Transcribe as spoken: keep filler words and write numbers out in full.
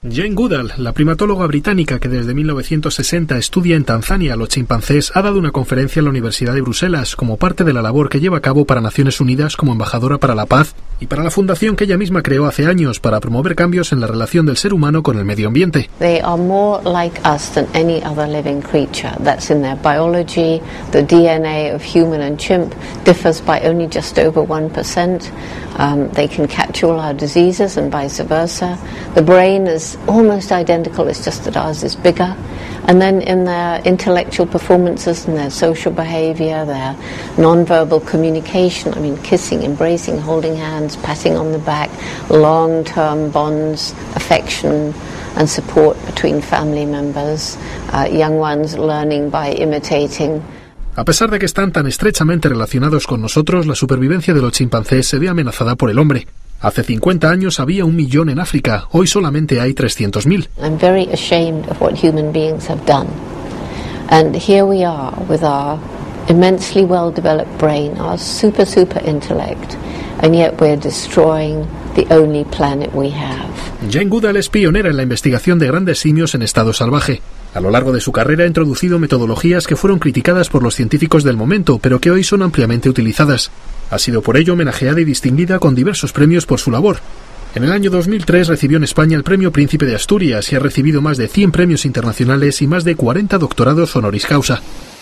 Jane Goodall, la primatóloga británica que desde mil novecientos sesenta estudia en Tanzania a los chimpancés, ha dado una conferencia en la Universidad de Bruselas como parte de la labor que lleva a cabo para Naciones Unidas como embajadora para la paz y para la fundación que ella misma creó hace años para promover cambios en la relación del ser humano con el medio ambiente. They are more like us than any other living creature. That's in their biology. The D N A of human and chimp differs by only just over one percent. Um, they can catch all our diseases and vice versa. The brain is almost identical, it's just that ours is bigger. And then in their intellectual performances and their social behavior, their non-verbal communication, I mean kissing, embracing, holding hands, patting on the back, long-term bonds, affection and support between family members, uh, young ones learning by imitating. A pesar de que están tan estrechamente relacionados con nosotros, la supervivencia de los chimpancés se ve amenazada por el hombre. Hace cincuenta años había un millón en África, hoy solamente hay trescientos mil. I'm very ashamed of what human beings have done. And here we are with our immensely well-developed brain, our super, super intellect, and yet we're destroying the only planet we have. Jane Goodall es pionera en la investigación de grandes simios en estado salvaje. A lo largo de su carrera ha introducido metodologías que fueron criticadas por los científicos del momento, pero que hoy son ampliamente utilizadas. Ha sido por ello homenajeada y distinguida con diversos premios por su labor. En el año dos mil tres recibió en España el Premio Príncipe de Asturias y ha recibido más de cien premios internacionales y más de cuarenta doctorados honoris causa.